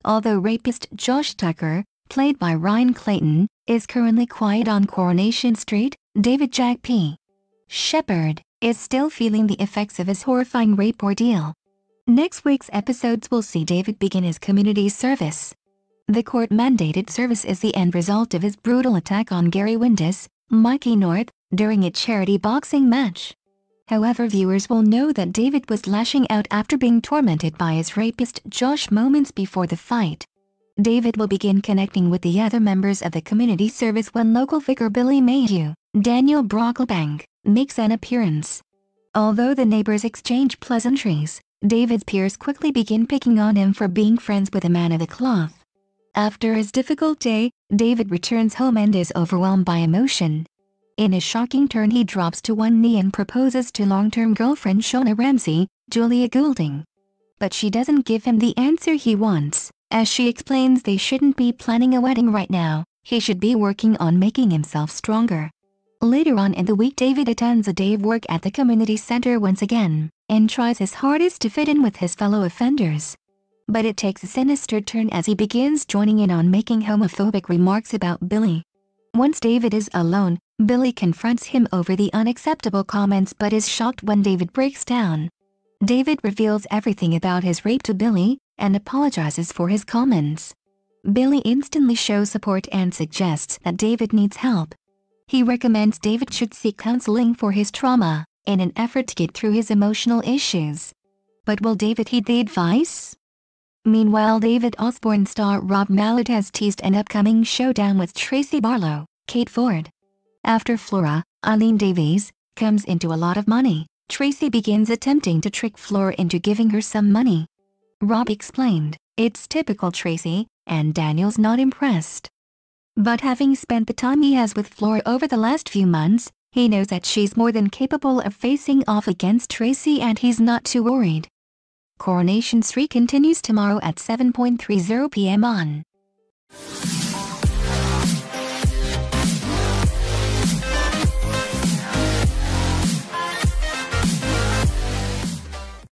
Although rapist Josh Tucker, played by Ryan Clayton, is currently quiet on Coronation Street, David Jack P. Shepard is still feeling the effects of his horrifying rape ordeal. Next week's episodes will see David begin his community service. The court-mandated service is the end result of his brutal attack on Gary Windus, Mikey North, during a charity boxing match. However, viewers will know that David was lashing out after being tormented by his rapist Josh moments before the fight. David will begin connecting with the other members of the community service when local figure Billy Mayhew, Daniel Brocklebank, makes an appearance. Although the neighbors exchange pleasantries, David's peers quickly begin picking on him for being friends with a man of the cloth. After his difficult day, David returns home and is overwhelmed by emotion. In a shocking turn, he drops to one knee and proposes to long-term girlfriend Shona Ramsey, Julia Goulding. But she doesn't give him the answer he wants, as she explains they shouldn't be planning a wedding right now, he should be working on making himself stronger. Later on in the week, David attends a day of work at the community center once again, and tries his hardest to fit in with his fellow offenders. But it takes a sinister turn as he begins joining in on making homophobic remarks about Billy. Once David is alone, Billy confronts him over the unacceptable comments but is shocked when David breaks down. David reveals everything about his rape to Billy, and apologizes for his comments. Billy instantly shows support and suggests that David needs help. He recommends David should seek counseling for his trauma, in an effort to get through his emotional issues. But will David heed the advice? Meanwhile, David Osborne star Rob Mallet has teased an upcoming showdown with Tracy Barlow, Kate Ford. After Flora, Eileen Davies, comes into a lot of money, Tracy begins attempting to trick Flora into giving her some money. Rob explained, "It's typical Tracy," and Daniel's not impressed. But having spent the time he has with Flora over the last few months, he knows that she's more than capable of facing off against Tracy and he's not too worried. Coronation Street continues tomorrow at 7:30 p.m. on